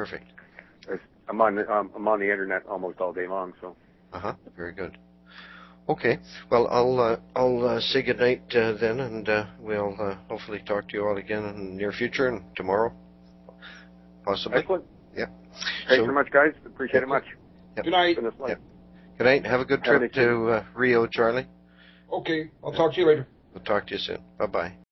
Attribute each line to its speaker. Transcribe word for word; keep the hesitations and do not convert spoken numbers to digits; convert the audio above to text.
Speaker 1: Perfect.
Speaker 2: I'm on the, um, I'm on the internet almost all day long, so.
Speaker 1: Uh huh. Very good. Okay. Well, I'll uh, I'll uh, say goodnight uh, then, and uh, we'll uh, hopefully talk to you all again in the near future and tomorrow, possibly.
Speaker 2: Excellent.
Speaker 1: Yeah.
Speaker 2: Thanks
Speaker 1: so,
Speaker 2: very much, guys. Appreciate it much.
Speaker 1: Yep.
Speaker 3: Good night.
Speaker 1: Yep. Good night. Have a good trip to uh, Rio, Charlie.
Speaker 3: Okay, I'll talk to you later.
Speaker 1: We'll talk to you soon. Bye bye.